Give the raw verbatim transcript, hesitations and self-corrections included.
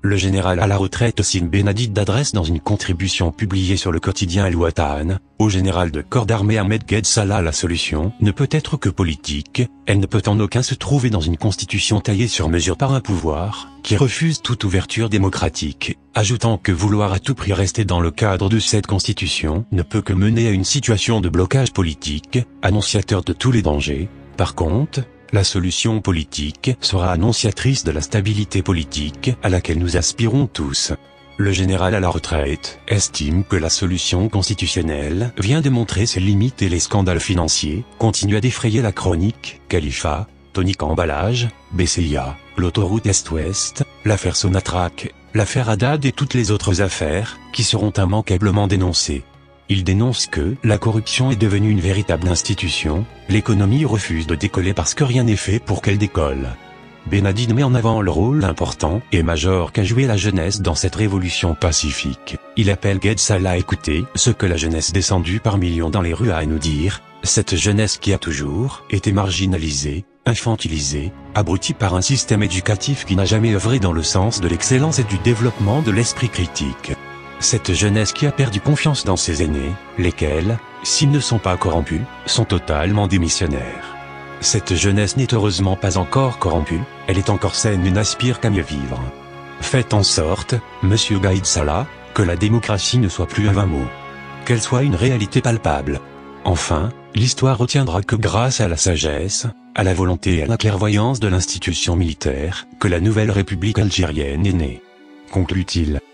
Le général à la retraite Sim Benadid adresse dans une contribution publiée sur le quotidien El Watan, au général de corps d'armée Ahmed Ghedd Salah la solution ne peut être que politique, elle ne peut en aucun se trouver dans une constitution taillée sur mesure par un pouvoir, qui refuse toute ouverture démocratique, ajoutant que vouloir à tout prix rester dans le cadre de cette constitution ne peut que mener à une situation de blocage politique, annonciateur de tous les dangers. Par contre, la solution politique sera annonciatrice de la stabilité politique à laquelle nous aspirons tous. Le général à la retraite estime que la solution constitutionnelle vient de montrer ses limites et les scandales financiers continuent à défrayer la chronique, Khalifa, Tonique Emballage, B C I A, l'autoroute Est-Ouest, l'affaire Sonatrach, l'affaire Haddad et toutes les autres affaires qui seront immanquablement dénoncées. Il dénonce que la corruption est devenue une véritable institution, l'économie refuse de décoller parce que rien n'est fait pour qu'elle décolle. Benadid met en avant le rôle important et majeur qu'a joué la jeunesse dans cette révolution pacifique. Il appelle Ghedd Salah à écouter ce que la jeunesse descendue par millions dans les rues a à nous dire, cette jeunesse qui a toujours été marginalisée, infantilisée, abrutie par un système éducatif qui n'a jamais œuvré dans le sens de l'excellence et du développement de l'esprit critique. Cette jeunesse qui a perdu confiance dans ses aînés, lesquels, s'ils ne sont pas corrompus, sont totalement démissionnaires. Cette jeunesse n'est heureusement pas encore corrompue, elle est encore saine et n'aspire qu'à mieux vivre. Faites en sorte, monsieur Ghedd Salah, que la démocratie ne soit plus un vain mot. Qu'elle soit une réalité palpable. Enfin, l'histoire retiendra que grâce à la sagesse, à la volonté et à la clairvoyance de l'institution militaire, que la nouvelle république algérienne est née. Conclut-il.